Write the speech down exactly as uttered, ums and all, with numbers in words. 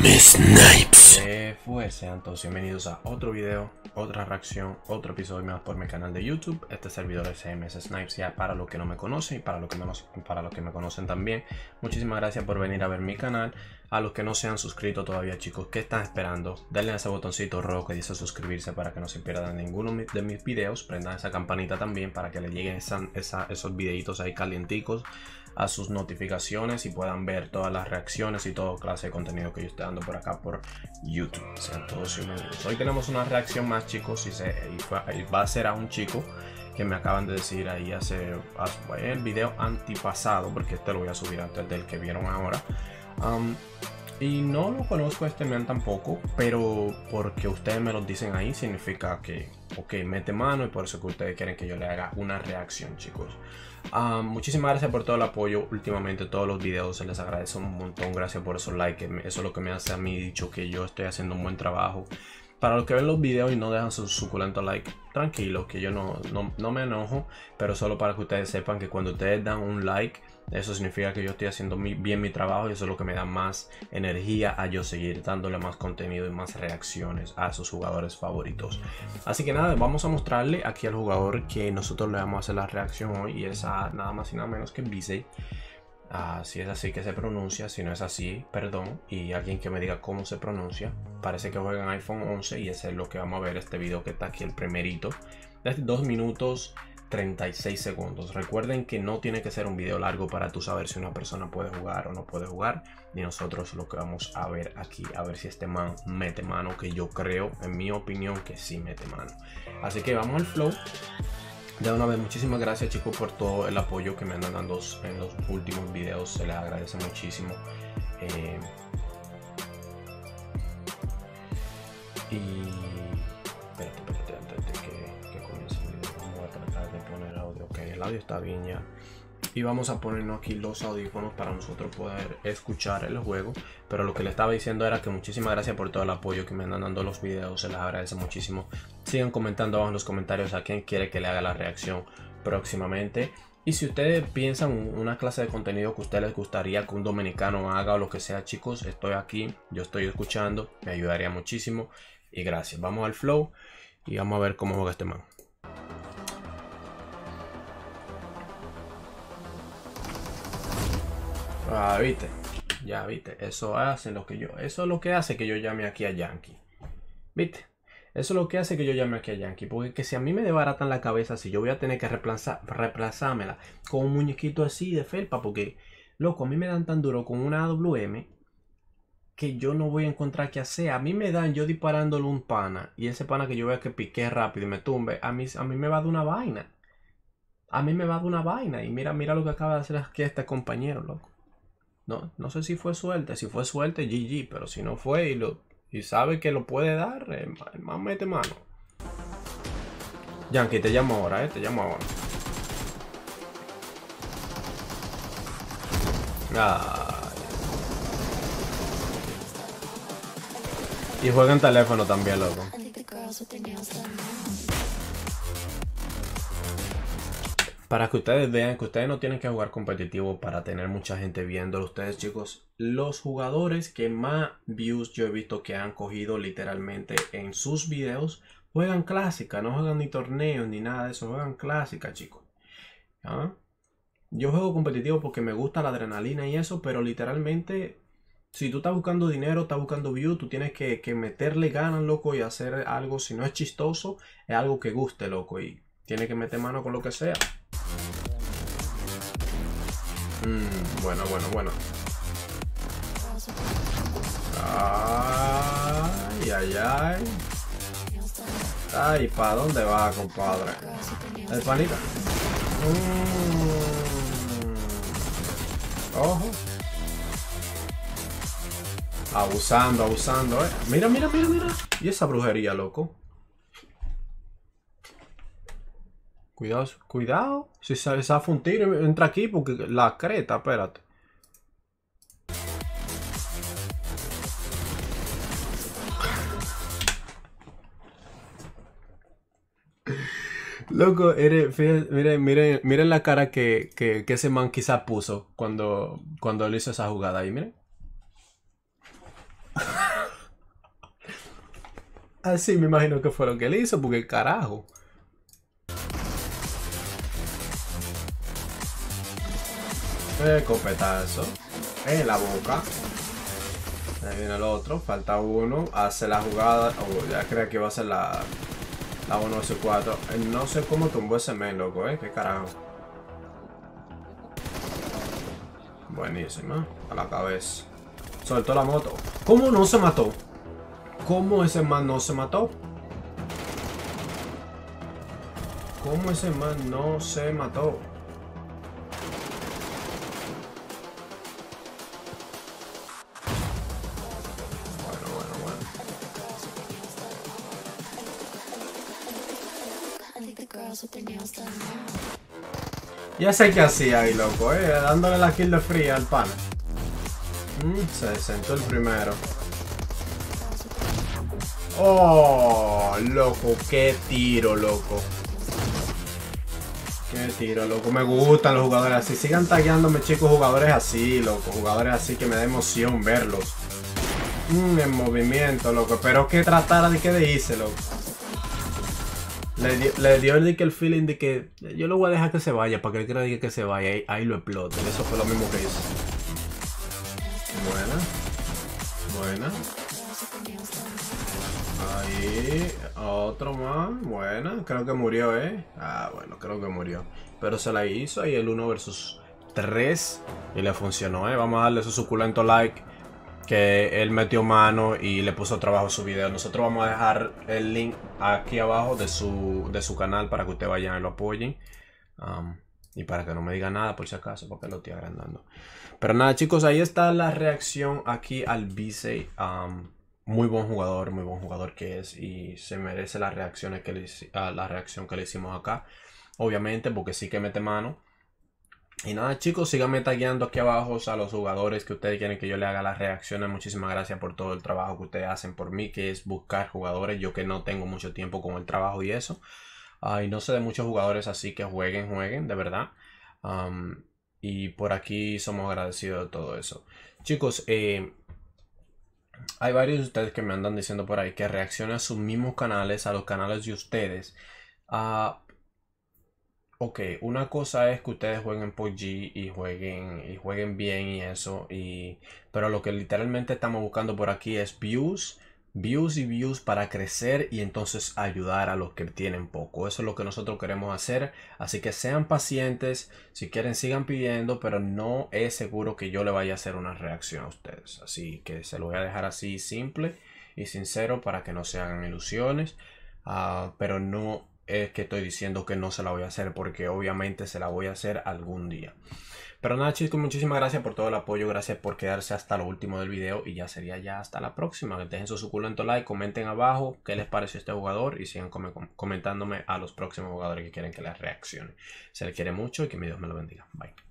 M Snipes. Eh, pues sean todos bienvenidos a otro video, otra reacción, otro episodio más por mi canal de YouTube. Este servidor es M Snipes, ya para los que no me conocen y para los que me, para los que me conocen también. Muchísimas gracias por venir a ver mi canal. A los que no se han suscrito todavía, chicos, ¿qué están esperando? Denle a ese botoncito rojo que dice suscribirse para que no se pierdan ninguno de mis videos. Prendan esa campanita también para que le lleguen esa, esa, esos videitos ahí calienticos a sus notificaciones y puedan ver todas las reacciones y todo clase de contenido que yo estoy dando por acá por YouTube. Sean todos bienvenidos. Hoy tenemos una reacción más, chicos, y, se, y, fue, y va a ser a un chico que me acaban de decir ahí hace, hace el video antipasado, porque este lo voy a subir antes del que vieron ahora. Um, y no lo conozco a este man tampoco, pero porque ustedes me lo dicen ahí significa que, ok, mete mano, y por eso que ustedes quieren que yo le haga una reacción, chicos. Um, muchísimas gracias por todo el apoyo últimamente, todos los videos se les agradece un montón, gracias por esos likes, eso es lo que me hace a mí dicho que yo estoy haciendo un buen trabajo. Para los que ven los videos y no dejan su suculento like, tranquilos, que yo no, no, no me enojo, pero solo para que ustedes sepan que cuando ustedes dan un like, eso significa que yo estoy haciendo mi, bien mi trabajo, y eso es lo que me da más energía a yo seguir dándole más contenido y más reacciones a sus jugadores favoritos. Así que nada, vamos a mostrarle aquí al jugador que nosotros le vamos a hacer la reacción hoy, y es a nada más y nada menos que Bizey. Uh, si es así que se pronuncia, si no es así, perdón, y alguien que me diga cómo se pronuncia. Parece que juega en iPhone once y ese es lo que vamos a ver, este video que está aquí, el primerito, de dos minutos treinta y seis segundos. Recuerden que no tiene que ser un video largo para tú saber si una persona puede jugar o no puede jugar, ni nosotros lo que vamos a ver aquí, a ver si este man mete mano, que yo creo, en mi opinión, que sí mete mano. Así que vamos al flow. De una vez, muchísimas gracias, chicos, por todo el apoyo que me andan dando en los últimos videos, se les agradece muchísimo. Eh, y espérate, espérate, antes de que, que comience el video, vamos a tratar de poner audio. Ok, el audio está bien ya. Y vamos a ponernos aquí los audífonos para nosotros poder escuchar el juego. Pero lo que le estaba diciendo era que muchísimas gracias por todo el apoyo que me andan dando los videos. Se les agradece muchísimo. Sigan comentando abajo en los comentarios a quien quiere que le haga la reacción próximamente. Y si ustedes piensan una clase de contenido que a ustedes les gustaría que un dominicano haga o lo que sea, chicos, estoy aquí. Yo estoy escuchando. Me ayudaría muchísimo. Y gracias. Vamos al flow y vamos a ver cómo juega este man. Ah, viste, ya viste, eso hace lo que yo, eso es lo que hace que yo llame aquí a Yankee. Viste, eso es lo que hace que yo llame aquí a Yankee, porque que si a mí me desbaratan la cabeza, si yo voy a tener que reemplazar, reemplazármela con un muñequito así de felpa, porque loco, a mí me dan tan duro con una A W M que yo no voy a encontrar qué hacer. A mí me dan yo disparándole un pana, y ese pana que yo vea que pique rápido y me tumbe, a mí, a mí me va de una vaina. A mí me va de una vaina, y mira, mira lo que acaba de hacer aquí este compañero, loco. No, no sé si fue suerte, si fue suerte G G, pero si no fue y, lo, y sabe que lo puede dar, el, el man mete mano. Yankee, te llamo ahora, eh, te llamo ahora. Ay. Y juega en teléfono también, loco. Para que ustedes vean que ustedes no tienen que jugar competitivo para tener mucha gente viéndolo. Ustedes, chicos, los jugadores que más views yo he visto que han cogido literalmente en sus videos juegan clásica, no juegan ni torneos ni nada de eso, juegan clásica, chicos. ¿Ah? Yo juego competitivo porque me gusta la adrenalina y eso, pero literalmente si tú estás buscando dinero, estás buscando views, tú tienes que, que meterle ganas, loco, y hacer algo. Si no es chistoso, es algo que guste, loco, y tienes que meter mano con lo que sea. Mm, bueno, bueno, bueno. Ay, ay, ay. Ay, ¿para dónde va, compadre? El panita. Mm. Ojo. Abusando, abusando, eh. Mira, mira, mira, mira. Y esa brujería, loco. Cuidado, cuidado. Si se zafa un tiro, entra aquí porque la creta, espérate. Loco, eres, fíjate, miren, miren, miren la cara que, que, que ese man quizá puso cuando, cuando él hizo esa jugada ahí, miren. Así me imagino que fue lo que él hizo, porque carajo. Eh, copetazo. En la boca. Ahí viene el otro. Falta uno. Hace la jugada. Oh, ya creía que iba a ser la, la uno versus cuatro. Eh, no sé cómo tumbó ese men, loco, eh. Qué carajo. Buenísima. A la cabeza. Soltó la moto. ¿Cómo no se mató? ¿Cómo ese man no se mató? ¿Cómo ese man no se mató? Bueno, bueno, bueno. Ya sé qué hacía ahí, loco, eh. Dándole la kill de fría al pana. Mm, se sentó el primero. Oh, loco, qué tiro, loco. Qué tiro, loco. Me gustan los jugadores así. Sigan tagueándome, chicos, jugadores así, loco. Jugadores así que me da emoción verlos. Mm, en movimiento, loco. Pero que tratara de que de hice, loco. Le dio, le dio el, el feeling de que yo lo voy a dejar que se vaya para que él crea que se vaya. Ahí, ahí lo explote. Eso fue lo mismo que hizo. Buena. Buena. Ahí, otro más. Buena, creo que murió, ¿eh? Ah, bueno, creo que murió. Pero se la hizo ahí el uno versus tres y le funcionó, ¿eh? Vamos a darle su suculento like, que él metió mano y le puso trabajo a su video. Nosotros vamos a dejar el link aquí abajo de su, de su canal para que ustedes vayan y lo apoyen. Um, y para que no me diga nada por si acaso, porque lo estoy agrandando. Pero nada, chicos, ahí está la reacción aquí al Visey. Um, Muy buen jugador, muy buen jugador que es, y se merece las reacciones que le, la reacción que le hicimos acá, obviamente, porque sí que mete mano. Y nada, chicos, síganme tagueando aquí abajo a los jugadores que ustedes quieren que yo le haga las reacciones. Muchísimas gracias por todo el trabajo que ustedes hacen por mí, que es buscar jugadores. Yo que no tengo mucho tiempo con el trabajo y eso, uh, y no sé de muchos jugadores así que jueguen, jueguen, de verdad. Um, y por aquí somos agradecidos de todo eso. Chicos, eh... hay varios de ustedes que me andan diciendo por ahí que reaccionen a sus mismos canales, a los canales de ustedes. Uh, ok, una cosa es que ustedes jueguen P U B G y jueguen, y jueguen bien y eso. Y, pero lo que literalmente estamos buscando por aquí es views, views y views para crecer y entonces ayudar a los que tienen poco. Eso es lo que nosotros queremos hacer. Así que sean pacientes. Si quieren sigan pidiendo, pero no es seguro que yo le vaya a hacer una reacción a ustedes. Así que se lo voy a dejar así simple y sincero para que no se hagan ilusiones. Uh, pero no es que estoy diciendo que no se la voy a hacer, porque obviamente se la voy a hacer algún día. Pero nada, chicos, muchísimas gracias por todo el apoyo, gracias por quedarse hasta lo último del video y ya sería ya hasta la próxima. Dejen su suculento like, comenten abajo qué les pareció este jugador y sigan com comentándome a los próximos jugadores que quieren que les reaccione. Se les quiere mucho y que mi Dios me lo bendiga. Bye.